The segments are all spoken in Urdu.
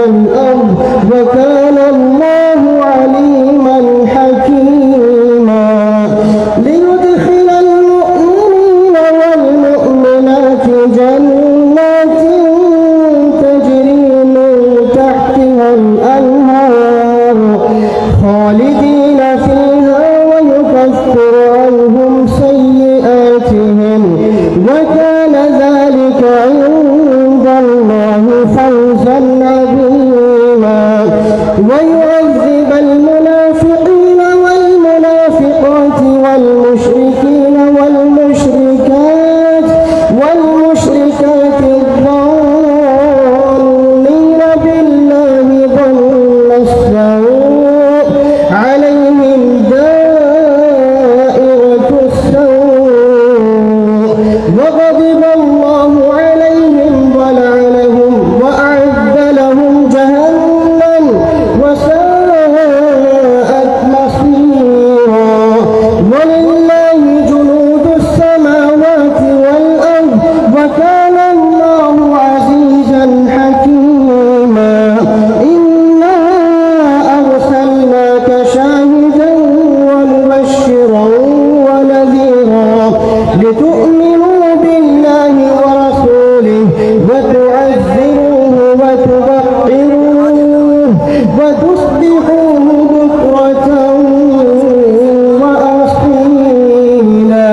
والأرض وكان الله عليما حكيما ليدخل المؤمنين والمؤمنات جنات تجري من تحتها الأنهار خالدين فيها ويكفر عنهم سيئاتهم وكان ذلك عند الله فوزا عظيما ويعذب المنافقين والمنافقات والمشركين والمشركات الظانين بالله ظن السوء عليهم دائرة السوء وغضب الله عليهم ولعنهم وأعد لهم جهنم وساءت مصيرا ولله جنود السماوات والأرض وكان الله عزيزا حكيما إنا أرسلناك شاهدا ومبشرا ونذيرا لتؤمنوا بالله ورسوله وتعزروه وتوقروه وتصبحوه بكرة وأصيلا۔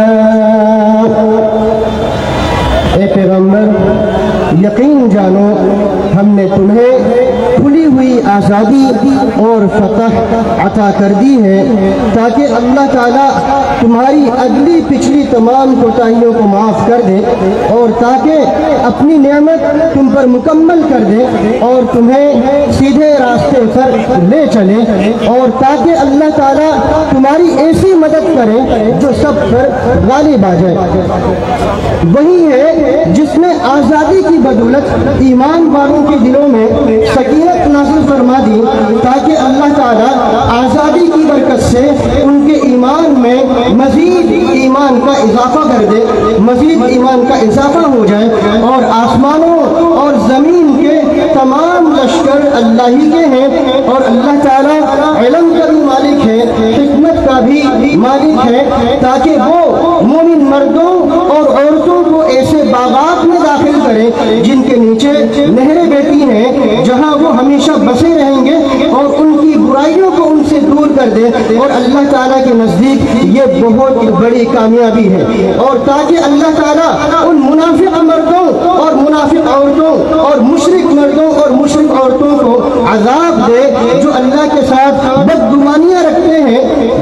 اے پیغمبر یقین جانو ہم نے تمہیں کھلی ہوئی آزادی اور فتح عطا کر دی ہے تاکہ اللہ تعالیٰ تمہاری اگلی پچھلی تمام کوتاہیوں کو معاف کر دے اور تاکہ اپنی نعمت تم پر مکمل کر دے اور تمہیں سیدھے راستے پر لے چلے اور تاکہ اللہ تعالیٰ تمہاری ایسی مدد کرے جو سب پر غالب آ جائے۔ وہی ہے جس نے آزادی کی بدولت ایمان والوں کے دلوں میں سکینت نازل فرما دی تاکہ اللہ تعالیٰ آزادی کی برکت سے ان کے ایمان میں مزید ایمان کا اضافہ کر دے، مزید ایمان کا اضافہ ہو جائے اور آسمانوں اور زمین کے تمام لشکر اللہ ہی کے ہیں اور اللہ تعالیٰ علم کا بھی مالک ہے، حکمت کا بھی مالک ہے تاکہ وہ مومن مردوں اور عورتوں کو ایسے باغات میں داخل کرے جن کے نیچے نہریں بہتی ہیں جہاں وہ ہمیشہ بسے رہیں گے اور ان کی برائیوں کو ان سے دور کر دے اور اللہ تعالیٰ کے نزدیک یہ بہت بڑی کامیابی ہے۔ اور تاکہ اللہ تعالیٰ ان منافق مردوں اور منافق عورتوں اور مشرک مردوں اور مشرک عورتوں کو عذاب دے جو اللہ کے ساتھ بدگمانیاں رکھتے ہیں،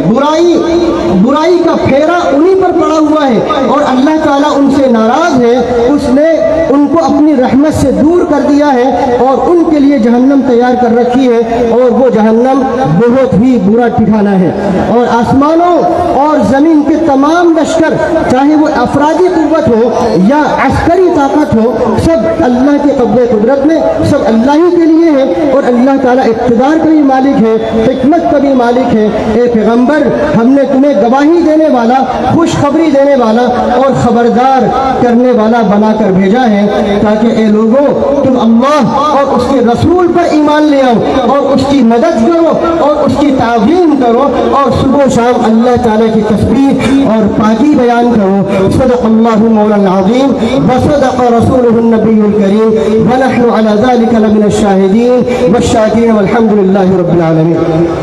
برائی کا پھیرا انہی پر پڑا ہوا ہے اور اللہ تعالیٰ ان سے ناراض ہے، اس نے ان کو اپنی رحمت سے دور کر دیا ہے اور ان کے لیے جہنم تیار کر رکھی ہے اور وہ جہنم بہت ہی برا ٹھکانہ ہے۔ اور آسمانوں اور زمین کے تمام لشکر چاہے وہ افرادی قوت ہو یا عسکری طاقت ہو سب اللہ کے قبضے قدرت میں سب اللہ ہی کے لیے ہے اور اللہ تعالیٰ اقتدار کا بھی مالک ہے، حکمت کا بھی مالک ہے۔ اے پیغمبر ہم نے تمہیں گواہی دینے والا، خوشخبری دینے والا اور خبردار کرنے والا بنا کر بھیجا ہے تاکہ اے لوگوں تم اللہ اور اس کے رسول پر ایمان لے آؤ اور اس کی مدد کرو اور اس کی تعظیم کرو اور صبح و شام اللہ تعالیٰ کی تسبیح اور پاکی بیان کرو۔ صدق اللہ مولانا العظیم وصدق رسولہ النبی الکریم ونحن على ذلك لمن الشاہدین والشاکرین والحمد للہ رب العالمین۔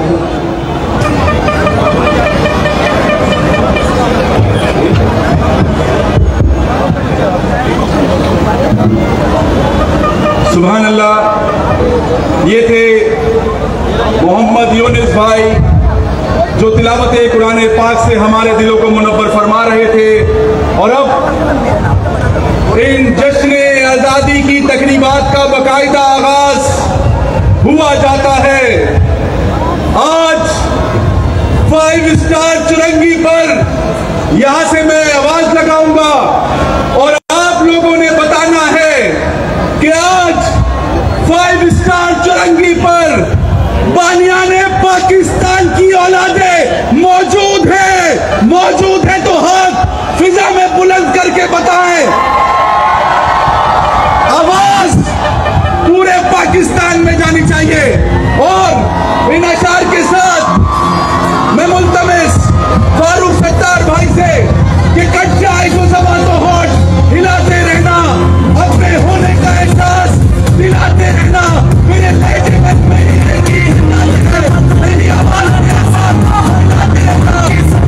سبحان اللہ، یہ تھے محمد یونس بھائی جو تلاوت قرآن پاک سے ہمارے دلوں کو منور فرما رہے تھے۔ اور اب ان جشن آزادی کی تقریبات کا باقاعدہ آغاز ہوا جاتا ہے۔ آج 5 اسٹار چرنگی پر یہاں سے میں آواز لگاؤں گا اور آپ لوگوں نے بتانا ہے کہ آج 5 اسٹار چرنگی پر بانیان پاکستان کی اولادیں موجود ہیں تو ہاتھ فضا میں بلند کر کے بتائیں، آواز پورے پاکستان میں جانے جانی چاہیے. اور ان اشعار کے ساتھ میں ملتمس فاروق ستار بھائی سے کہ کٹ جائے جو زبان تو ہوش ہلاتے رہنا, اپنے ہونے کا احساس دلاتے رہنا. میرے لہجے میں میری میری آواز کے احساس دلاتے رہنا.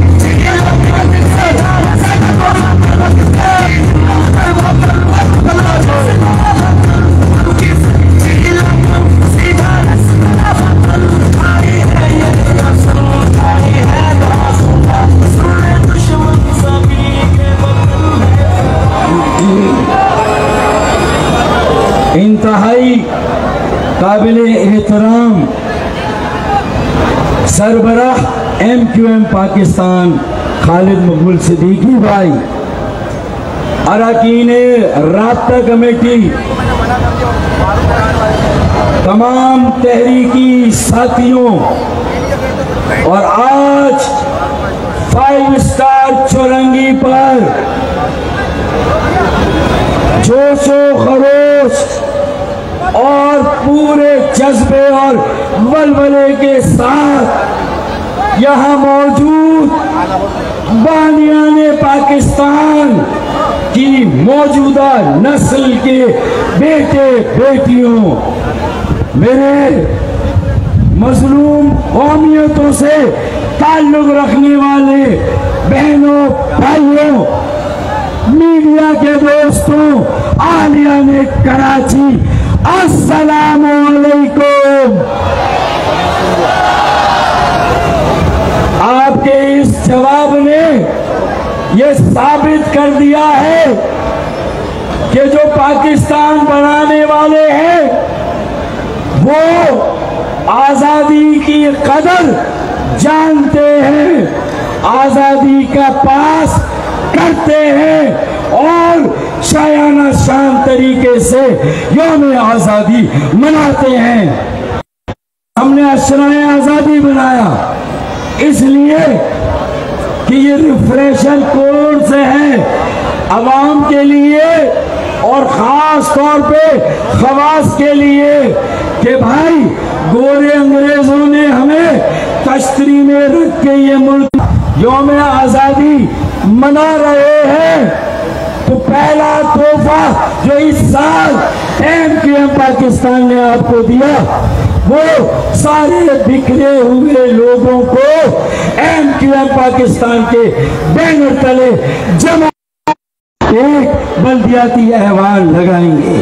انتہائی قابل احترام سربراہ M Q M Pakistan Khalid Maqbool Siddiqui بھائی, اراکین رابطہ کمیٹی, تمام تحریکی ساتھیوں, اور آج 5 اسٹار چورنگی پر جوش و خروش اور پورے جذبے اور ولولے کے ساتھ یہاں موجود بانیان پاکستان کی موجودہ نسل کے بیٹے بیٹیوں, میرے مظلوم قومیتوں سے تعلق رکھنے والے بہنوں بھائیوں, میڈیا کے دوستوں, اہلیان کراچی, السلام علیکم. آپ کے اس جواب نے یہ ثابت کر دیا ہے کہ جو پاکستان بنانے والے ہیں وہ آزادی کی قدر جانتے ہیں, آزادی کا پاس کرتے ہیں اور شایانہ شان طریقے سے یوم آزادی مناتے ہیں. ہم نے عشرۂ آزادی بنایا اس لیے کہ یہ ریفریشن کورس ہے عوام کے لیے اور خاص طور پہ خواص کے لیے کہ بھائی گورے انگریزوں نے ہمیں تشتری میں رکھ کے یہ ملک یوم آزادی منا رہے ہیں, تو پہلا تحفہ جو اس سال ایم کیو ایم پاکستان نے آپ کو دیا وہ سارے بکھرے ہوئے لوگوں کو ایم کیو ایم پاکستان کے بینر تلے جمع ایک بلدیاتی ایوان لگائیں گے.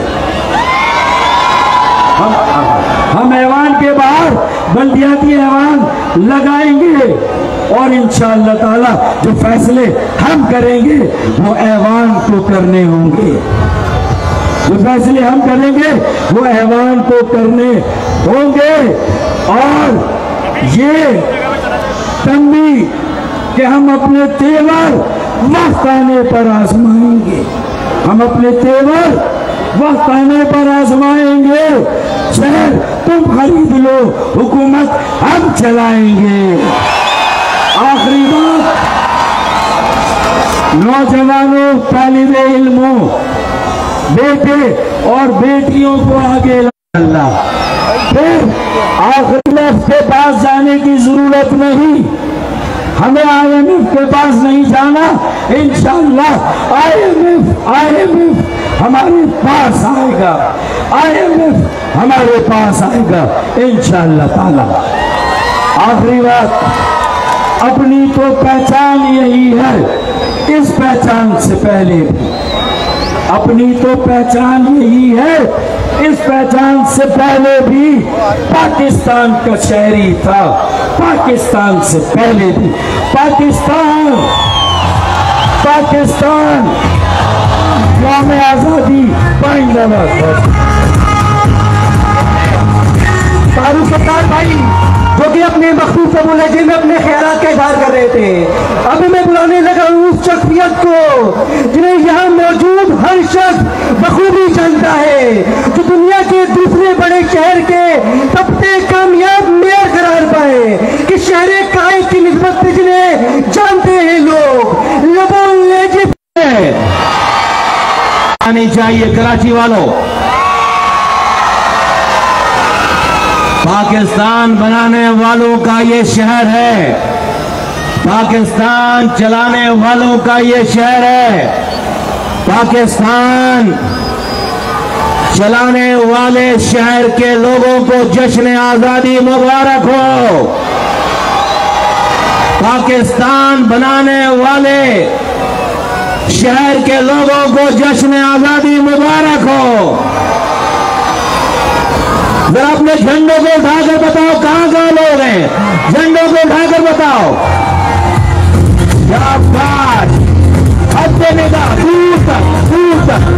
ہم ایوان کے باہر بلدیاتی ایوان لگائیں گے اور انشاءاللہ تعالی جو فیصلے ہم کریں گے وہ ایوان کو کرنے ہوں گے, جو فیصلے ہم کریں گے وہ ایوان کو کرنے ہوں گے. اور یہ تنبیہ کہ ہم اپنے تیور وقت آنے پر آزمائیں گے, ہم اپنے تیور وقت آنے پر آزمائیں گے. شہر تم خرید لو, حکومت ہم چلائیں گے. آخری بات, نوجوانوں, طالب علموں, بیٹے اور بیٹیوں کو آگے اللہ. پھر IMF کے پاس جانے کی ضرورت نہیں, ہمیں IMF کے پاس نہیں جانا, انشاءاللہ IMF ہمارے پاس آئے گا, IMF ہمارے پاس آئے گا انشاءاللہ تعالی. آخری بات, اپنی تو پہچان یہی ہے, اس پہچان سے پہلے بھی اپنی تو پہچان یہی ہے, اس پہچان سے پہلے بھی پاکستان کا شہری تھا, پاکستان سے پہلے بھی پاکستان یوم آزادی پائندہ بات. فاروق ستار بھائی جو کہ اپنے مخصوص لہجے میں اپنے خیالات کا اظہار کر رہے تھے, ابھی میں بلانے لگا اس شخصیت کو جنہیں یہاں موجود ہر شخص بخوبی جانتا ہے, جو دنیا کے دوسرے بڑے شہر کے سب سے کامیاب میئر قرار پائے, کہ شہر قائد کی نسبت سے جنہیں جانتے ہیں لوگ لبوں لہجے آنی چاہیے. کراچی والوں پاکستان بنانے والوں کا یہ شہر ہے، پاکستان چلانے والوں کا یہ شہر ہے، پاکستان چلانے والے شہر کے لوگوں کو جشن آزادی مبارک ہو، پاکستان بنانے والے شہر کے لوگوں کو جشن آزادی مبارک ہو۔ ذرا اپنے جھنڈوں کو اٹھا کر بتاؤ کہاں کہاں لوگ ہیں، جھنڈوں کو اٹھا کر بتاؤ۔ شاباش، حد نگاہ دور تک دور تک۔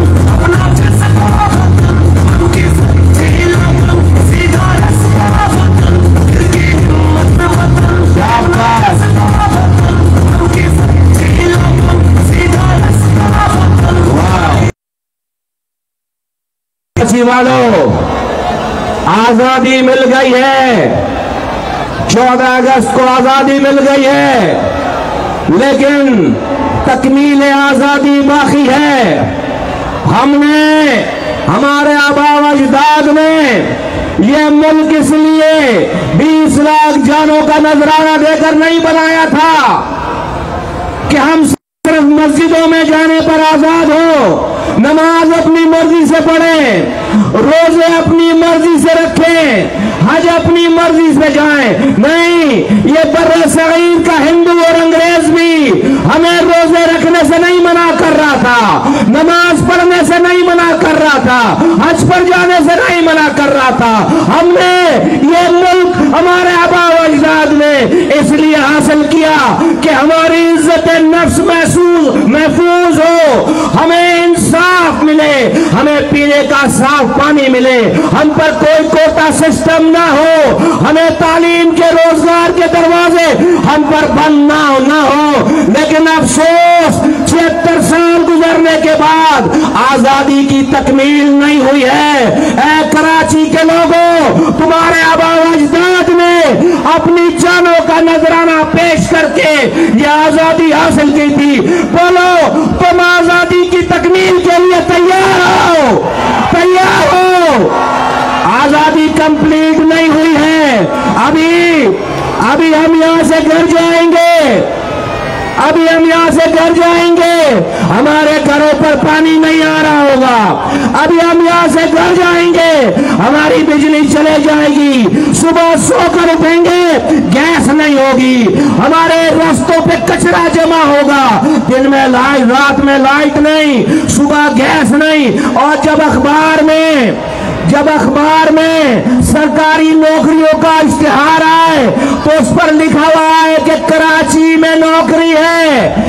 کراچی والوں، آزادی مل گئی ہے، 14 اگست کو آزادی مل گئی ہے، لیکن تکمیل آزادی باقی ہے۔ ہم نے، ہمارے آبا و اجداد نے یہ ملک اس لیے 20 لاکھ جانوں کا نذرانہ دے کر نہیں بنایا تھا کہ ہم صرف مسجدوں میں جانے پر آزاد ہو، نماز اپنی مرضی سے پڑھیں، روزے اپنی مرضی سے رکھیں، حج اپنی مرضی سے جائیں۔ نہیں، یہ بر صغیر کا ہندو اور انگریز بھی ہمیں روزے رکھنے سے نہیں منع کر رہا تھا، نماز پڑھنے سے نہیں منع کر رہا تھا، حج پر جانے سے نہیں منع کر رہا تھا۔ ہم نے یہ ملک ہمارے آبا و اجداد نے اس لیے حاصل کیا کہ ہماری عزت نفس محفوظ ہو، ہمیں انصاف ملے، ہمیں پینے کا صاف پانی ملے، ہم پر کوئی کوٹا سسٹم نہ ہو، ہمیں تعلیم کے روزگار کے دروازے ہم پر بند نہ ہو۔ لیکن افسوس 76 سال گزرنے کے بعد آزادی کی تکمیل نہیں ہوئی ہے۔ اے کراچی کے لوگوں، تمہارے آبا و اجداد نے اپنی جانوں کا نذرانہ پیش کر کے یہ آزادی حاصل کی تھی۔ بولو، تم آزادی کی تکمیل کے لیے تیار ہو؟ تیار ہو؟ آزادی کمپلیٹ نہیں ہوئی ہے، ابھی ہم یہاں سے گھر جائیں گے، ہمارے گھروں پر پانی نہیں آ رہا ہوگا، ابھی ہم یہاں سے گھر جائیں گے، ہماری بجلی چلے جائے گی، صبح سو کر اٹھیں گے گیس نہیں ہوگی، ہمارے راستوں پہ کچرا جمع ہوگا، دن میں لائٹ، رات میں لائٹ نہیں، صبح گیس نہیں۔ اور جب اخبار میں سرکاری نوکریوں کا اشتہار آئے تو اس پر لکھا ہوا ہے کہ کراچی میں نوکری ہے،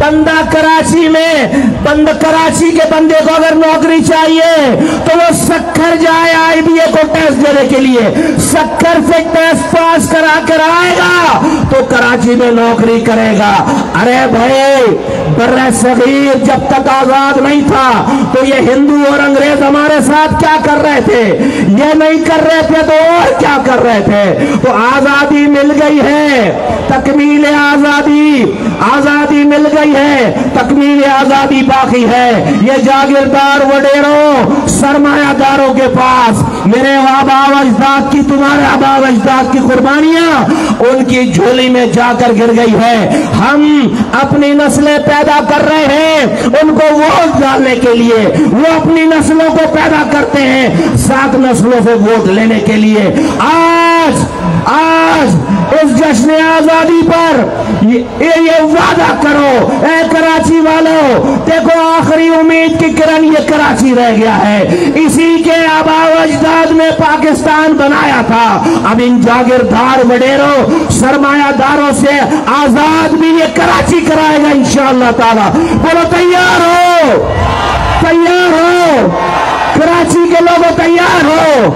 کراچی کے بندے کو اگر نوکری چاہیے تو وہ سکھر جائے IBA کو ٹیسٹ دینے کے لیے، سکھر سے ٹیسٹ پاس کرا کر آئے گا تو کراچی میں نوکری کرے گا۔ ارے بھائی، بر صغیر جب تک آزاد نہیں تھا تو یہ ہندو اور انگریز ہمارے ساتھ کیا کر رہے تھے؟ یہ نہیں کر رہے تھے تو اور کیا کر رہے تھے؟ تو آزادی مل گئی ہے، تکمیل آزادی مل گئی ہے، تکمیل آزادی باقی ہے۔ یہ جاگیردار وڈیروں، سرمایہ داروں کے پاس میرے آبا و اجداد کی، تمہارے آبا و اجداد کی قربانیاں ان کی جھولی میں جا کر گر گئی ہے۔ ہم اپنی نسلیں پیدا کر رہے ہیں ان کو ووٹ ڈالنے کے لیے، وہ اپنی نسلوں کو پیدا کرتے ہیں 7 نسلوں سے ووٹ لینے کے لیے۔ آج اس جشن آزادی پر یہ وعدہ کرو، اے کراچی والوں، دیکھو آخری امید کی کرن یہ کراچی رہ گیا ہے، اسی کے آبا و اجداد نے پاکستان بنایا تھا۔ اب ان جاگیردار وڈیروں، سرمایہ داروں سے آزاد بھی یہ کراچی کرائے گا انشاءاللہ تعالی۔ بولو تیار ہو؟ تیار ہو؟ کراچی کے لوگوں تیار ہو؟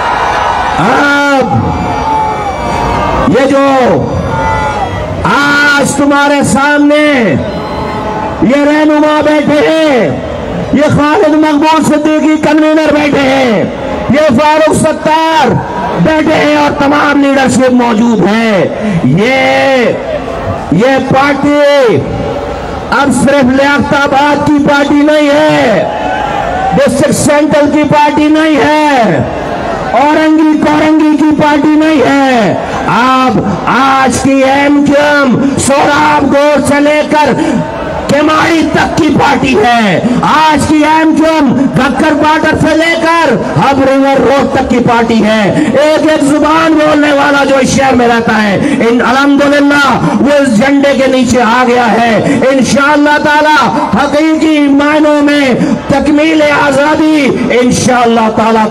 اب یہ جو آج تمہارے سامنے یہ رہنما بیٹھے ہیں، یہ خالد مقبول صدیقی کنوینر بیٹھے ہیں، یہ فاروق ستار بیٹھے ہیں اور تمام لیڈرشپ موجود ہے۔ یہ پارٹی اب صرف لیاقت آباد کی پارٹی نہیں ہے، ڈسٹرکٹ سینٹرل کی پارٹی نہیں ہے، اورنگی کورنگی کی پارٹی آج کی ایم کیو ایم سوراب گوڑ سے لے کر کیماڑی تک کی پارٹی ہے. آج کی ایم کیو ایم گکر باٹر سے لے کر ہب ریور روڈ تک کی پارٹی ہے. ایک ایک زبان بولنے والا جو اس شہر میں رہتا ہے الحمدللہ وہ اس جھنڈے کے نیچے آ گیا ہے. انشاءاللہ تعالی حقیقی معنوں میں تکمیل آزادی انشاءاللہ تعالی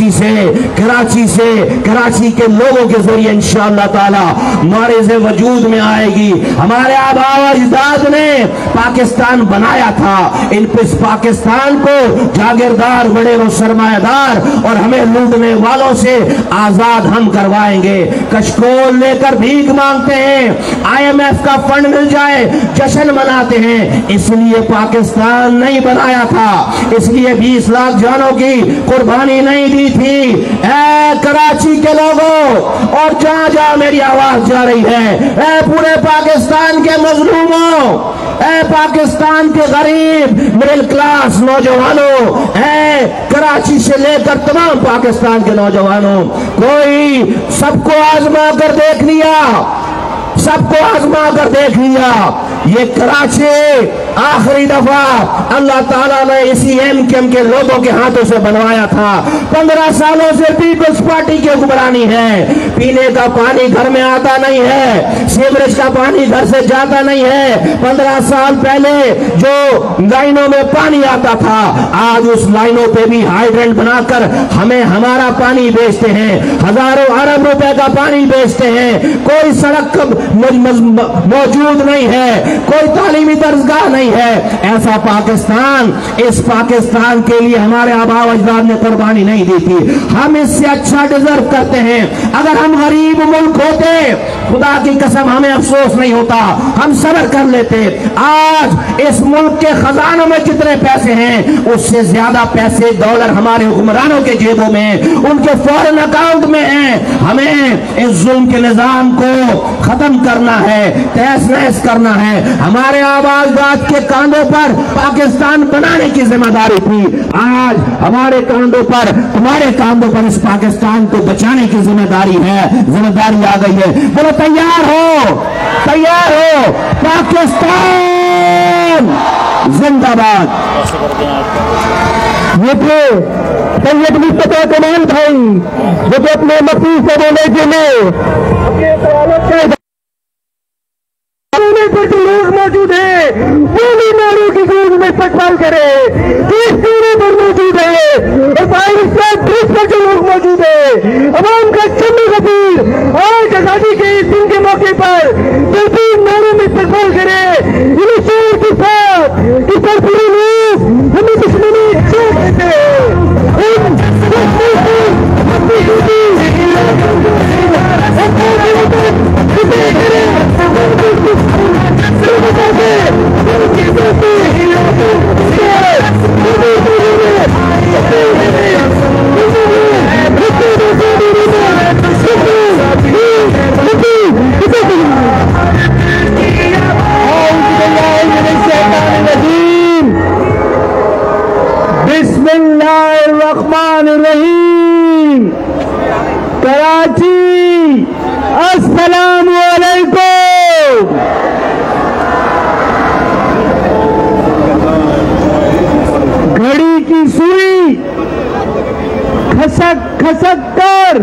کراچی کے لوگوں کے ذریعے انشاءاللہ تعالی مارز وجود میں آئے گی. ہمارے آبا و اجداد نے پاکستان بنایا تھا. ان پاکستان کو جاگیردار بڑے و سرمایہ دار اور ہمیں لوٹنے والوں سے آزاد ہم کروائیں گے. کشکول لے کر بھیک مانگتے ہیں, آئی ایم ایف کا فنڈ مل جائے جشن مناتے ہیں. اس لیے پاکستان نہیں بنایا تھا, اس لیے 20 لاکھ جانوں کی قربانی نہیں دی تھی. اے کراچی کے لوگوں اور جہاں جہاں میری آواز جا رہی ہے, اے پورے پاکستان کے مظلوموں, اے پاکستان کے غریب مڈل کلاس نوجوانوں, اے کراچی سے لے کر تمام پاکستان کے نوجوانوں, کوئی سب کو آزما کر دیکھ لیا یہ کراچی آخری دفعہ اللہ تعالیٰ نے اسی ایم کیو ایم کے لوگوں کے ہاتھوں سے بنوایا تھا. 15 سالوں سے پیپلز پارٹی کی حکمرانی ہے. پینے کا پانی گھر میں آتا نہیں ہے, سیوریج کا پانی گھر سے جاتا نہیں ہے. 15 سال پہلے جو لائنوں میں پانی آتا تھا, آج اس لائنوں پہ بھی ہائیڈرنٹ بنا کر ہمیں ہمارا پانی بیچتے ہیں. ہزاروں ارب روپے کا پانی بیچتے ہیں. کوئی سڑک موجود نہیں ہے, کوئی تعلیمی درسگاہ نہیں ہے. ایسا پاکستان, اس پاکستان کے لیے ہمارے آبا و اجداد نے قربانی نہیں دی تھی. ہم اس سے اچھا ڈیزرو کرتے ہیں. اگر ہم غریب ملک ہوتے, خدا کی قسم ہمیں افسوس نہیں ہوتا, ہم صبر کر لیتے. آج اس ملک کے خزانوں میں جتنے پیسے ہیں اس سے زیادہ پیسے ڈالر ہمارے حکمرانوں کے جیبوں میں, ان کے فورن اکاؤنٹ میں ہیں. ہمیں اس ظلم کے نظام کو ختم کرنا ہے, تہس نہس کرنا ہے. ہمارے آبا اجداد کے کاندھوں پر پاکستان بنانے کی ذمہ داری تھی. آج ہمارے کاندھوں پر, تمہارے کاندھوں پر اس پاکستان کو بچانے کی ذمہ داری ہے. ذمہ داری آ گئی ہے. بولو تیار ہو پاکستان زندہ باد. یہ تھے سید مصطفیٰ کمال بھائی جو کہ اپنے مسیح سے بولے کے لیے اپنے سوالوں کے لوگ موجود ہیں, پوری ناروں کی گود میں استقبال کرے. اس سینے پر موجود ہے اور پر جو لوگ موجود ہیں, عوام کا چند غفیر آج آزادی کے اس دن کے موقع پر دلپور ناروں میں استقبال کرے. انہیں شعور کے ساتھ اس پر پورے لوگ ہمیں دشمنی چھوڑ دیتے بسم اللہ الرحمن الرحیم. کراچی السلام علیکم. گھڑی کی سوئی کھسک کر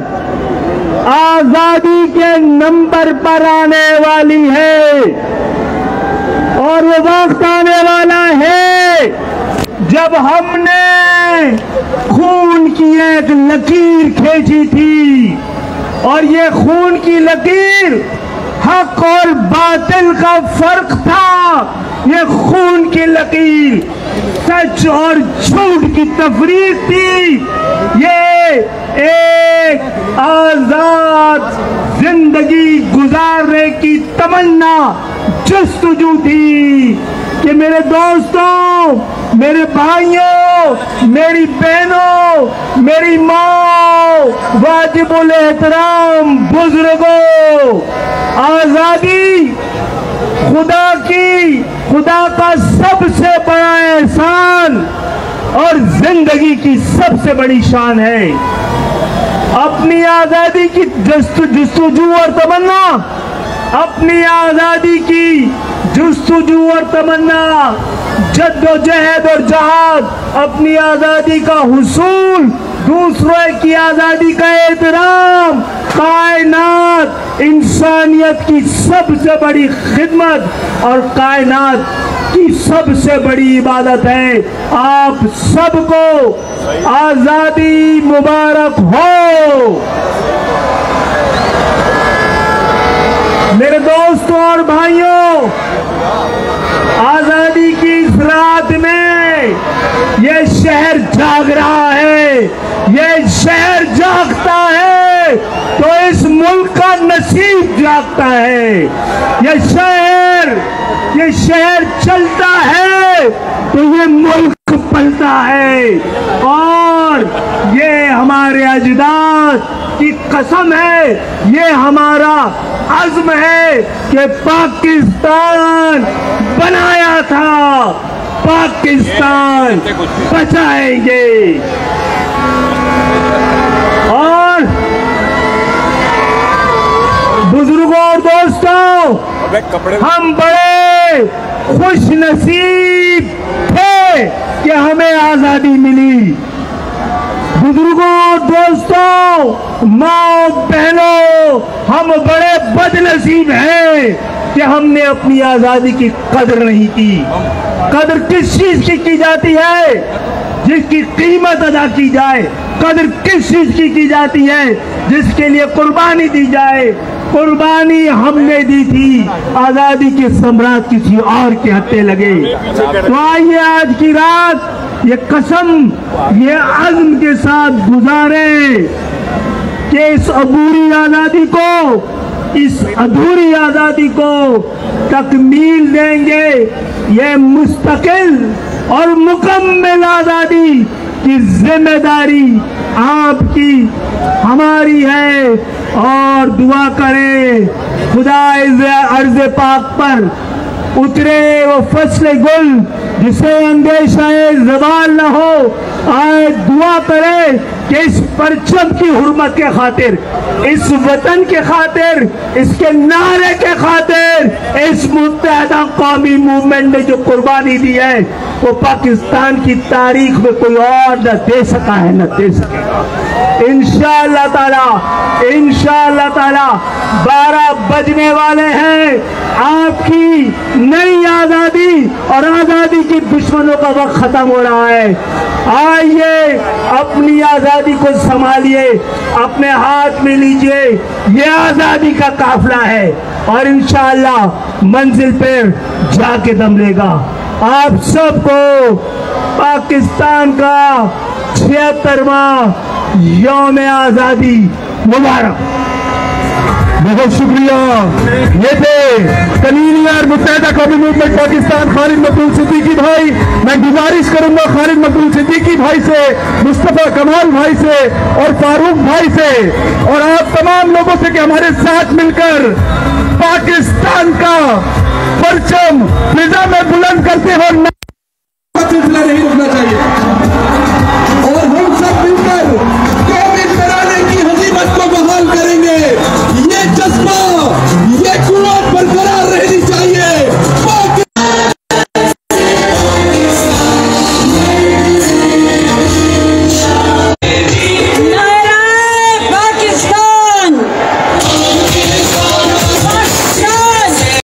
آزادی کے نمبر پر آنے والی ہے اور وہ وقت آنے والا ہے جب ہم نے خون کی ایک لکیر کھینچی تھی, اور یہ خون کی لکیر حق اور باطل کا فرق تھا. یہ خون کی لکیر سچ اور جھوٹ کی تفریق تھی. یہ ایک آزاد زندگی گزارنے کی تمنا جستجو تھی کہ میرے دوستوں, میرے بھائیوں, میری بہنوں, میری ماں, واجب الاحترام بزرگوں, آزادی خدا کا سب سے بڑا احسان اور زندگی کی سب سے بڑی شان ہے. اپنی آزادی کی جستجو اور تمنا अपनी आजादी की जुस्तजू और तमन्ना, जद्दोजहद और जहाद, अपनी आजादी का हुसूल, दूसरों की आजादी का एहतराम, कायनात इंसानियत की सबसे बड़ी खिदमत और कायनात की सबसे बड़ी इबादत है। आप सबको आजादी मुबारक हो। मेरे दोस्तों और भाइयों, आजादी की इस रात में ये शहर जाग रहा है, ये शहर जागता है तो इस मुल्क का नसीब जागता है। ये शहर चलता है तो ये मुल्क पलता है। और ये हमारे अजदाद की कसम है, ये हमारा अज़्म है कि पाकिस्तान बनाया था, पाकिस्तान बचाएंगे। और बुजुर्गों और दोस्तों, हम बड़े खुश नसीब थे कि हमें आजादी मिली। बुजुर्गों दोस्तों, माँ बहनों, हम बड़े बदनसीब हैं कि हमने अपनी आजादी की कदर नहीं की। कदर किस चीज की जाती है? जिसकी कीमत अदा की जाए। कदर किस चीज की जाती है? जिसके लिए कुर्बानी दी जाए। कुर्बानी हमने दी थी, आजादी के सम्राट किसी और के हत्थे लगे। तो आइए आज की रात ये कसम, ये अज़्म के साथ गुजारे कि इस अधूरी आजादी को तकमील देंगे। ये मुस्तकिल और मुकम्मल आजादी की जिम्मेदारी आपकी, हमारी है। और दुआ करें खुदा अर्ज़ पाक पर उतरे वो फसले गुल जिसे अंदेशा ज़वाल न हो। आए दुआ करें कि इस परचम की हुर्मत के खातिर, इस वतन के खातिर, इसके नारे के खातिर, इस मुत्तहदा कौमी मूवमेंट ने जो कुर्बानी दी है वो पाकिस्तान की तारीख में कोई और न दे सका है, न दे सकेगा। इंशाअल्लाह ताला 12 बजने वाले हैं। आपकी नई आजादी और आजादी की दुश्मनों का वक्त खत्म हो रहा है। आइए अपनी आजादी को संभालिए, अपने हाथ में लीजिए। ये आजादी का काफिला है और इंशाअल्लाह मंजिल पर जाके दम लेगा। आप सबको पाकिस्तान का 76वां यौम आजादी मुबारक। बहुत शुक्रिया। ये थे कनीनियर मुत्तहदा कौमी मूवमेंट पाकिस्तान खालिद मकबूल सिद्दीकी भाई। मैं गुजारिश करूंगा खालिद मकबूल सिद्दीकी भाई से, मुस्तफा कमाल भाई से और फारूक भाई से और आप तमाम लोगों से कि हमारे साथ मिलकर पाकिस्तान का परचम फिजा में बुलंद करते हो। सिलसिला नहीं रुकना चाहिए।